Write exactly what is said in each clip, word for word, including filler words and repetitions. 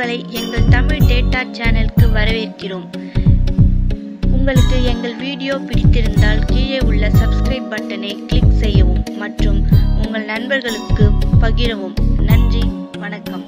உங்களை எங்கள் தமிழ் டேட்டா சேனலுக்கு வரவேற்கிறோம். உங்களுக்கு எங்கள் வீடியோ பிடித்திருந்தால் கீழே உள்ள சப்ஸ்கிரைப் பட்டனை கிளிக் செய்யவும் மற்றும் உங்கள் நண்பர்களுக்கு பகிரவும். நன்றி, வணக்கம்.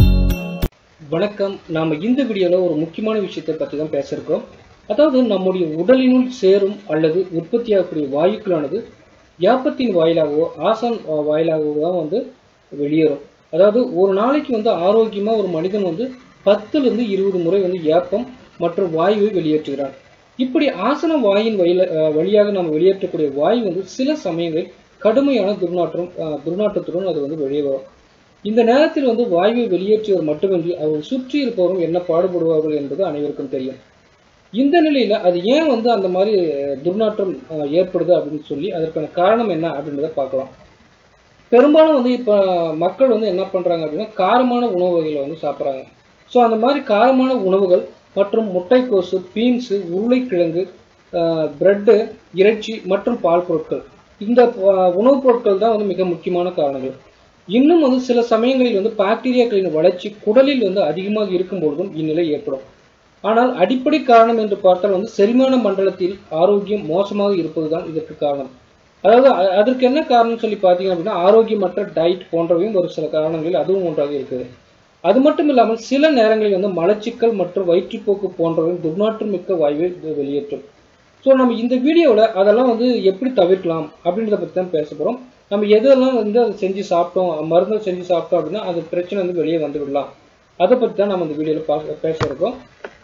வணக்கம். நாம இந்த வீடியோல ஒரு முக்கியமான விஷயத்தை பற்றி தான் பேச இருக்கோம். அதாவது நம்முடைய உடலினுள் சேரும் அல்லது உற்பத்தியாகக்கூடிய வாயுக்களானது யாப்பத்தின் வாயிலாகவோ ஆசான் வாயிலாகவோ தான் வந்து வெளியேறும். அதாவது ஒரு நாளைக்கு வந்து ஆரோக்கியமா ஒரு மனிதன் வந்து பத்துல இருந்து இருபது முறை வந்து ஏப்பம் மற்றும் வாயுவை வெளியேற்றுகிறார். இப்படி ஆசன வாயின் வழியில வழியாக நம்ம வெளியேற்றக்கூடிய வாயு வந்து சில சமயங்களில் கடுமையான துர்நாற்றம் துர்நாற்றத்துடன் அது வந்து வெளியே வரும். இந்த நேரத்தில் வந்து வாயுவை வெளியேற்றுவர் மட்டுமின்றி அவர் சுற்றி இருப்பவரும் என்ன பாடுபடுவார்கள் என்பது அனைவருக்கும் தெரியும். இந்த நிலையில அது ஏன் வந்து அந்த மாதிரி துர்நாற்றம் ஏற்படுது அப்படின்னு சொல்லி அதற்கான காரணம் என்ன அப்படின்றத பார்க்கலாம். பெரும்பாலும் வந்து இப்போ மக்கள் வந்து என்ன பண்ணுறாங்க அப்படின்னா காரமான உணவு வகைகளை வந்து சாப்பிட்றாங்க. ஸோ அந்த மாதிரி காரமான உணவுகள் மற்றும் முட்டைக்கோசு, பீன்ஸு, உருளைக்கிழங்கு, பிரெட்டு, இறைச்சி மற்றும் பால் பொருட்கள், இந்த உணவுப் பொருட்கள் தான் வந்து மிக முக்கியமான காரணங்கள். இன்னும் வந்து சில சமயங்களில் வந்து பாக்டீரியாக்களின் வளர்ச்சி குடலில் வந்து அதிகமாக இருக்கும் பொழுதும் இந்நிலை ஏற்படும். ஆனால் அடிப்படை காரணம் என்று பார்த்தால் வந்து செரிமான மண்டலத்தில் ஆரோக்கியம் மோசமாக இருப்பதுதான் இதற்கு காரணம். அதாவது அதற்கு என்ன காரணம் சொல்லி பார்த்தீங்க அப்படின்னா ஆரோக்கியமற்ற டயட் போன்றவையும் ஒரு சில காரணங்கள் அதுவும் ஒன்றாக இருக்குது. அது மட்டும் இல்லாமல் சில நேரங்களில் வந்து மலச்சிக்கல் மற்றும் வயிற்றுப்போக்கு போன்றவையும் துர்நாற்றம் மிக்க வாயுவை வெளியேற்றும். ஸோ நம்ம இந்த வீடியோவில் அதெல்லாம் வந்து எப்படி தவிர்க்கலாம் அப்படின்றத பற்றி தான் பேச போகிறோம். நம்ம எதெல்லாம் வந்து அதை செஞ்சு சாப்பிட்டோம், மருந்து செஞ்சு சாப்பிட்டோம் அப்படின்னா அது பிரச்சனை வந்து வெளியே வந்து விடலாம். அதை பற்றி தான் நம்ம இந்த வீடியோவில் பா பேச இருக்கோம்.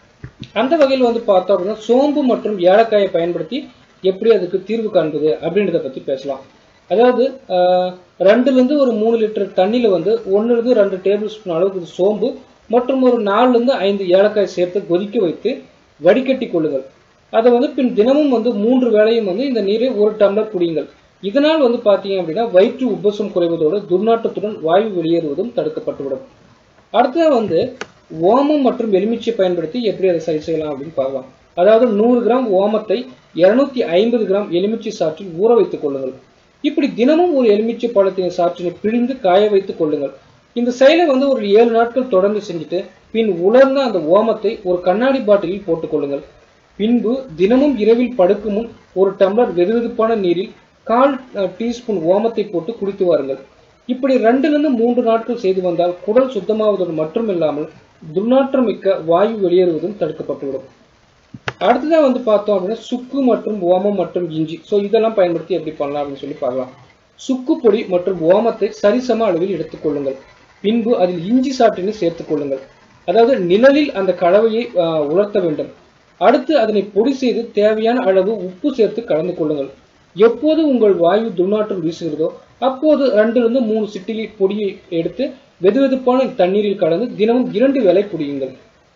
அந்த வகையில் வந்து பார்த்தோம் அப்படின்னா சோம்பு மற்றும் ஏலக்காயை பயன்படுத்தி எப்படி அதுக்கு தீர்வு காண்பது அப்படின்றத பற்றி பேசலாம். அதாவது ரெண்டுலேருந்து ஒரு மூணு லிட்டர் தண்ணியில் வந்து ஒன்றுலேருந்து ரெண்டு டேபிள் ஸ்பூன் அளவுக்கு சோம்பு மற்றும் ஒரு நாலுலேருந்து ஐந்து ஏலக்காய் சேர்த்து கொதிக்க வைத்து வடிகட்டி கொள்ளுங்கள். அதை வந்து பின் தினமும் வந்து மூன்று வேளையும் வந்து இந்த நீரை ஒரு டம்ளர் குடியுங்கள். இதனால் வந்து பார்த்தீங்க அப்படின்னா வயிற்று உப்பசம் குறைவதோடு துர்நாற்றத்துடன் வாயு வெளியேறுவதும் தடுக்கப்பட்டுவிடும். அடுத்தது வந்து ஓமம் மற்றும் எலுமிச்சை பயன்படுத்தி எப்படி அதை சரி செய்யலாம் அப்படின்னு பார்க்கலாம். அதாவது நூறு கிராம் ஓமத்தை இருநூத்தி ஐம்பது கிராம் எலுமிச்சை சாற்றில் ஊற வைத்துக் கொள்ளுங்கள். இப்படி தினமும் ஒரு எலுமிச்சை பழத்தின் சாற்றினை பிழிந்து காய வைத்துக் கொள்ளுங்கள். இந்த செயலை வந்து ஒரு ஏழு நாட்கள் தொடர்ந்து செஞ்சுட்டு பின் உலர்ந்த அந்த ஓமத்தை ஒரு கண்ணாடி பாட்டிலில் போட்டுக் கொள்ளுங்கள். பின்பு தினமும் இரவில் படுக்கும் முன் ஒரு டம்ளர் வெதுவெதுப்பான நீரில் கால் டீஸ்பூன் ஓமத்தை போட்டு குடித்து வாருங்கள். இப்படி ரெண்டிலிருந்து மூன்று நாட்கள் செய்து வந்தால் குடல் சுத்தமாவதோடு மட்டுமில்லாமல் துர்நாற்றம் மிக்க வாயு வெளியேறுவதும் தடுக்கப்பட்டுவிடும். அடுத்ததான் வந்து பார்த்தோம் அப்படின்னா சுக்கு மற்றும் ஓமம் மற்றும் இஞ்சி, ஸோ இதெல்லாம் பயன்படுத்தி எப்படி பண்ணலாம் அப்படின்னு சொல்லி பார்க்கலாம். சுக்கு பொடி மற்றும் ஓமத்தை சரிசம அளவில் எடுத்துக்கொள்ளுங்கள். பின்பு அதில் இஞ்சி சாற்றினை சேர்த்துக் கொள்ளுங்கள். அதாவது நிழலில் அந்த கலவையை உலர்த்த வேண்டும். அடுத்து அதனை பொடி செய்து தேவையான அளவு உப்பு சேர்த்து கலந்து கொள்ளுங்கள். எப்போது உங்கள் வாயு துர்நாற்றம் வீசுகிறதோ அப்போது ரெண்டிலிருந்து மூணு சிட்டிகை பொடியை எடுத்து வெதுவெதுப்பான தண்ணீரில் கலந்து தினமும் இரண்டு வேளை குடியுங்கள்.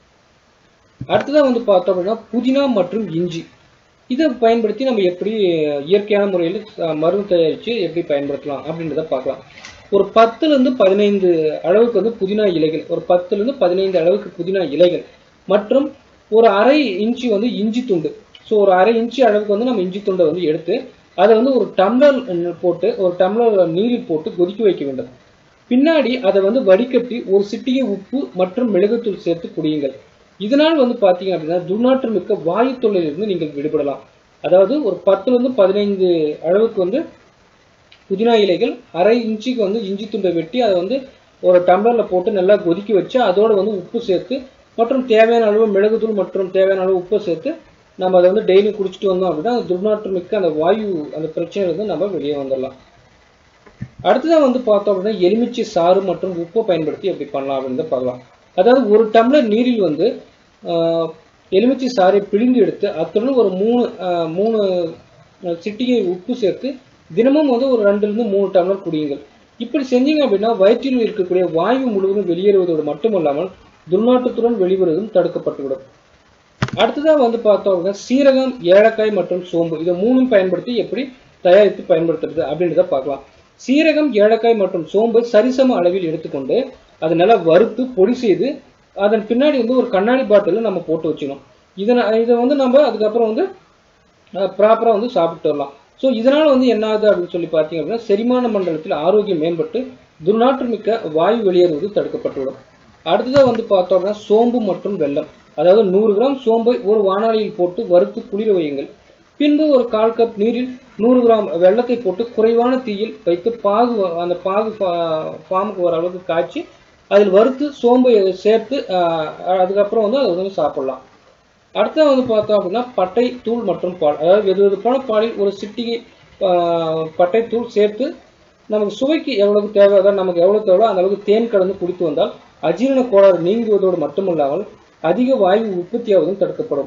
அடுத்ததான் வந்து பார்த்தோம் அப்படின்னா புதினா மற்றும் இஞ்சி, இதை பயன்படுத்தி நம்ம எப்படி இயற்கையான முறையில் மருந்து தயாரித்து எப்படி பயன்படுத்தலாம் அப்படின்றத பார்க்கலாம். ஒரு பத்துலேருந்து பதினைந்து அளவுக்கு வந்து புதினா இலைகள், ஒரு பத்துலேருந்து பதினைந்து அளவுக்கு புதினா இலைகள் மற்றும் ஒரு அரை இன்ச்சு வந்து இஞ்சி துண்டு, ஸோ ஒரு அரை இன்ச்சு அளவுக்கு வந்து நம்ம இஞ்சி துண்டை வந்து எடுத்து அதை வந்து ஒரு டம்ளர் போட்டு ஒரு டம்ளர் நீரில் போட்டு கொதிக்க வைக்க வேண்டும். பின்னாடி அதை வந்து வடிகட்டி ஒரு சிட்டிகை உப்பு மற்றும் மிளகுத்தூள் சேர்த்து குடியுங்கள். இதனால் வந்து பார்த்தீங்க அப்படின்னா துர்நாற்றம் மிக்க வாயு தொல்லையிலிருந்து நீங்கள் விடுபடலாம். அதாவது ஒரு பத்துலேருந்து பதினைந்து அளவுக்கு வந்து புதினா இலைகள், அரை இன்ச்சுக்கு வந்து இஞ்சி துண்டை வெட்டி அதை வந்து ஒரு டம்ளரில் போட்டு நல்லா கொதிக்க வச்சு அதோடு வந்து உப்பு சேர்த்து மற்றும் தேவையான அளவு மிளகுத்தூள் மற்றும் தேவையான அளவு உப்பு சேர்த்து நம்ம அதை வந்து டெய்லி குடிச்சிட்டு வந்தோம் அப்படின்னா துர்நாற்றம் மிக்க அந்த வாயு அந்த பிரச்சனையிலிருந்து நம்ம வெளியே வந்துடலாம். அடுத்ததான் வந்து பார்த்தோம் அப்படின்னா எலுமிச்சை சாறு மற்றும் உப்பை பயன்படுத்தி எப்படி பண்ணலாம் அப்படின்னு பார்க்கலாம். அதாவது ஒரு டம்ளர் நீரில் வந்து எலுமிச்சை சாறை பிழிந்து எடுத்து அத்துடன் ஒரு மூணு மூணு சிட்டிகை உப்பு சேர்த்து தினமும் வந்து ஒரு ரெண்டுலேருந்து மூணு டம்ளர் குடியுங்கள். இப்படி செஞ்சீங்க அப்படின்னா வயிற்றில் இருக்கக்கூடிய வாயு முழுவதும் வெளியேறுவதோடு மட்டுமல்லாமல் துர்நாற்றத்துடன் வெளிவருவதும் தடுக்கப்பட்டுவிடும். அடுத்ததாக வந்து பார்த்தோம் அப்படின்னா சீரகம், ஏலக்காய் மற்றும் சோம்பு, இதை மூணும் பயன்படுத்தி எப்படி தயாரித்து பயன்படுத்துறது அப்படின்றத பார்க்கலாம். சீரகம், ஏலக்காய் மற்றும் சோம்பை சரிசம அளவில் எடுத்துக்கொண்டு அதை நல்லா வறுத்து பொடி செய்து அதன் பின்னாடி வந்து ஒரு கண்ணாடி பாட்டிலில் நம்ம போட்டு வச்சுக்கணும். இதனை இதை வந்து நம்ம அதுக்கப்புறம் வந்து ப்ராப்பராக வந்து சாப்பிட்டு வரலாம். ஸோ இதனால் வந்து என்ன ஆகுது அப்படின்னு சொல்லி பார்த்தீங்க அப்படின்னா செரிமான மண்டலத்தில் ஆரோக்கியம் மேம்பட்டு துர்நாற்றம் மிக்க வாயு வெளியேறுவது தடுக்கப்பட்டுவிடும். அடுத்ததாக வந்து பார்த்தோம்னா சோம்பு மற்றும் வெல்லம், அதாவது நூறு கிராம் சோம்பை ஒரு வாணலியில் போட்டு வறுத்து குளிர வையுங்கள். பின்பு ஒரு கால் கப் நீரில் நூறு கிராம் வெள்ளத்தை போட்டு குறைவான தீயில் வைத்து பாகு அந்த பாகு ஃபார்முக்கு வர அளவுக்கு காய்ச்சி அதில் வறுத்து சோம்பை சேர்த்து அதுக்கப்புறம் வந்து அதை வந்து சாப்பிடலாம். அடுத்த வந்து பார்த்தோம் அப்படின்னா பட்டை தூள் மற்றும் பால், அதாவது வெது வெதுப்பான பாலில் ஒரு சிட்டிகை பட்டை தூள் சேர்த்து நமக்கு சுவைக்கு எவ்வளவுக்கு தேவை, அதாவது நமக்கு எவ்வளவு தேவையோ அந்த அளவுக்கு தேன் கலந்து குடித்து வந்தால் அஜீரண கோளாறு நீங்குவதோடு மட்டுமல்லாமல் அதிக வாயு உற்பத்தியாவதும் தடுக்கப்படும்.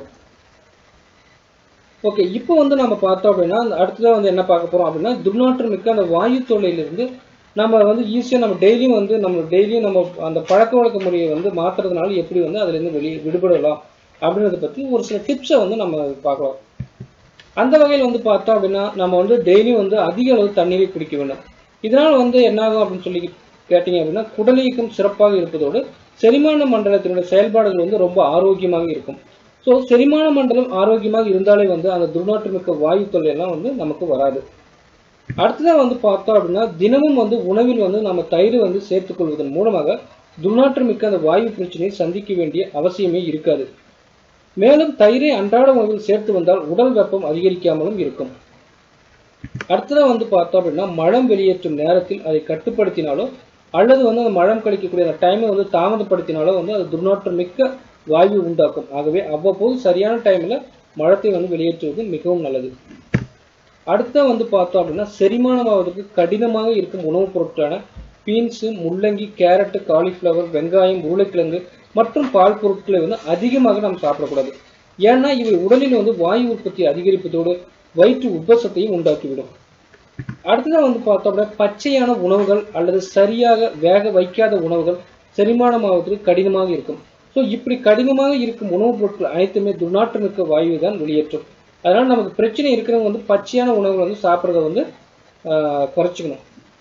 ஓகே, இப்போ வந்து நம்ம பார்த்தோம் அப்படின்னா அடுத்ததாக வந்து என்ன பார்க்க போறோம் அப்படின்னா துர்நாற்றம் மிக்க அந்த வாயு தொல்லையிலிருந்து நம்ம வந்து ஈஸியாக நம்ம டெய்லியும் வந்து நம்ம டெய்லியும் நம்ம அந்த பழக்க வழக்க முறையை வந்து மாற்றுறதுனால எப்படி வந்து அதுலேருந்து வெளியே விடுபடலாம் அப்படின்றத பற்றி ஒரு சில டிப்ஸை வந்து நம்ம பார்க்கலாம். அந்த வகையில் வந்து பார்த்தோம் அப்படின்னா நம்ம வந்து டெய்லியும் வந்து அதிக அளவு தண்ணீரை குடிக்க வேண்டும். இதனால் வந்து என்னாகும் அப்படின்னு சொல்லி கேட்டீங்க அப்படின்னா குடல் இயக்கம் சிறப்பாக இருப்பதோடு செரிமான மண்டலத்தினுடைய செயல்பாடுகள் வந்து ரொம்ப ஆரோக்கியமாக இருக்கும். ஸோ செரிமான மண்டலம் ஆரோக்கியமாக இருந்தாலே வந்து அந்த துர்நாற்றமிக்க வாயு தொல்லை எல்லாம் வந்து நமக்கு வராது. அடுத்ததாக வந்து பார்த்தோம் அப்படின்னா தினமும் வந்து உணவில் வந்து நம்ம தயிர் வந்து சேர்த்துக் கொள்வதன் மூலமாக துர்நாற்றமிக்க அந்த வாயு பிரச்சனையை சந்திக்க வேண்டிய அவசியமே இருக்காது. மேலும் தயிரை அன்றாட உணவில் சேர்த்து வந்தால் உடல் வெப்பம் அதிகரிக்காமலும் இருக்கும். அடுத்ததாக வந்து பார்த்தோம் அப்படின்னா மலம் வெளியேற்றும் நேரத்தில் அதை கட்டுப்படுத்தினாலோ அல்லது வந்து அந்த மலம் கழிக்கக்கூடிய அந்த டைமை வந்து தாமதப்படுத்தினாலோ வந்து அது துர்நாற்றம் மிக்க வாயு உண்டாக்கும். ஆகவே அவ்வப்போது சரியான டைம்ல மலத்தை வந்து வெளியேற்றுவது மிகவும் நல்லது. அடுத்த வந்து பார்த்தோம் அப்படின்னா செரிமானமாவதற்கு கடினமாக இருக்கும் உணவுப் பொருட்களான பீன்ஸு, முள்ளங்கி, கேரட்டு, காலிஃப்ளவர், வெங்காயம், உருளைக்கிழங்கு மற்றும் பால் பொருட்களை வந்து அதிகமாக நாம் சாப்பிடக்கூடாது. ஏன்னா இவை உடலில் வந்து வாயு உற்பத்தி அதிகரிப்பதோடு வயிற்று உப்பசத்தையும் உண்டாக்கிவிடும். அடுத்ததான் வந்து பார்த்தோம்னா பச்சையான உணவுகள் அல்லது சரியாக வேக வைக்காத உணவுகள் செரிமானமாவதற்கு கடினமாக இருக்கும். ஸோ இப்படி கடினமாக இருக்கும் உணவுப் பொருட்கள் அனைத்துமே துர்நாற்றமிக்க வாயுவை தான் வெளியேற்றும். அதனால நமக்கு பிரச்சனை இருக்கிறவங்க வந்து பச்சையான உணவுகள் வந்து சாப்பிட்றத வந்து குறைச்சிக்கணும்.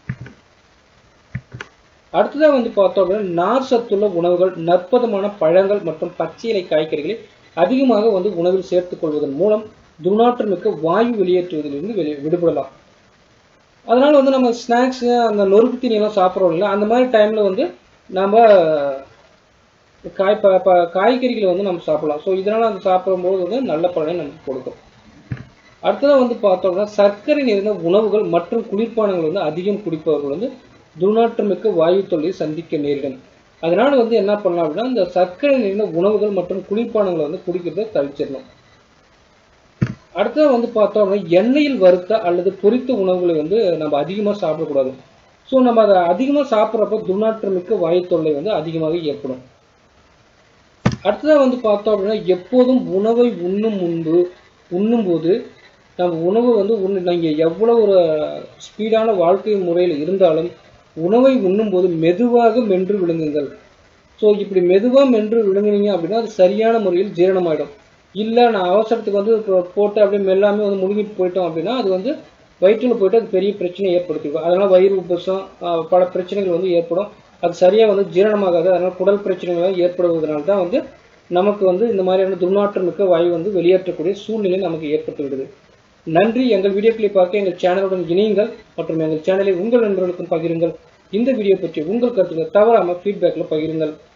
அடுத்ததாக வந்து பார்த்தோம் அப்படின்னா நார் சத்துள்ள உணவுகள், நற்பதமான பழங்கள் மற்றும் பச்சை இலை காய்கறிகளை அதிகமாக வந்து உணவில் சேர்த்துக் கொள்வதன் மூலம் துர்நாற்றமிக்க வாயு வெளியேற்றுவதிலிருந்து வெளி விடுபடலாம். அதனால வந்து நம்ம ஸ்நாக்ஸ் அந்த நொறுக்கு தீனியெல்லாம் சாப்பிட்றோம் இல்லை, அந்த மாதிரி டைம்ல வந்து நம்ம காய் காய்கறிகளை வந்து நம்ம சாப்பிடலாம். ஸோ இதனால அந்த சாப்பிடும்போது வந்து நல்ல பலனை நமக்கு கொடுக்கும். அடுத்ததாக வந்து பார்த்தோம்னா சர்க்கரை நிறைந்த உணவுகள் மற்றும் குளிர்பானங்கள் வந்து அதிகம் குடிப்பவர்கள் வந்து துர்நாற்றமிக்க வாயு தொல்லையை சந்திக்க நேரிடும். அதனால வந்து என்ன பண்ணலாம் அப்படின்னா இந்த சர்க்கரை நிறைந்த உணவுகள் மற்றும் குளிர்பானங்களை வந்து குடிக்கிறத தவிர்த்திடணும். அடுத்தது வந்து பார்த்தோம்னா எண்ணெயில் வறுத்த அல்லது பொரித்த உணவுகளை வந்து நம்ம அதிகமாக சாப்பிடக்கூடாது. ஸோ நம்ம அதை அதிகமாக சாப்பிட்றப்ப துர்நாற்றமிக்க வாயு தொல்லை வந்து அதிகமாக ஏற்படும். அடுத்ததாக வந்து பார்த்தோம் அப்படின்னா எப்போதும் உணவை உண்ணும் முன்பு உண்ணும் போது நம்ம உணவு வந்து உண்ணு நீங்கள் எவ்வளோ ஒரு ஸ்பீடான வாழ்க்கை முறையில் இருந்தாலும் உணவை உண்ணும் போது மெதுவாக மென்று விழுங்குங்கள். ஸோ இப்படி மெதுவாக மென்று விழுங்குனீங்க அப்படின்னா அது சரியான முறையில் ஜீரணமாயிடும். இல்லை நான் அவசரத்துக்கு வந்து போட்டு அப்படியே மெல்லாமே வந்து முழுங்கிட்டு போயிட்டோம் அப்படின்னா அது வந்து வயிற்றில் போயிட்டு அது பெரிய பிரச்சனையை ஏற்படுத்திக்கும். அதனால் வயிறு உப்பசம் பல பிரச்சனைகள் வந்து ஏற்படும். அது சரியாக வந்து ஜீரணமாகாது. அதனால் குடல் பிரச்சனைகள் ஏற்படுவதனால தான் வந்து நமக்கு வந்து இந்த மாதிரியான துர்நாற்றமிக்க வாயு வந்து வெளியேற்றக்கூடிய சூழ்நிலை நமக்கு ஏற்பட்டு விடுது. நன்றி. எங்கள் வீடியோக்களை பார்க்க எங்கள் சேனலுடன் இணையுங்கள் மற்றும் எங்கள் சேனலை உங்கள் நண்பர்களுக்கும் பகிருங்கள். இந்த வீடியோ பற்றி உங்கள் கருத்துக்களை தவறாமல் ஃபீட்பேக்கில் பகிருங்கள்.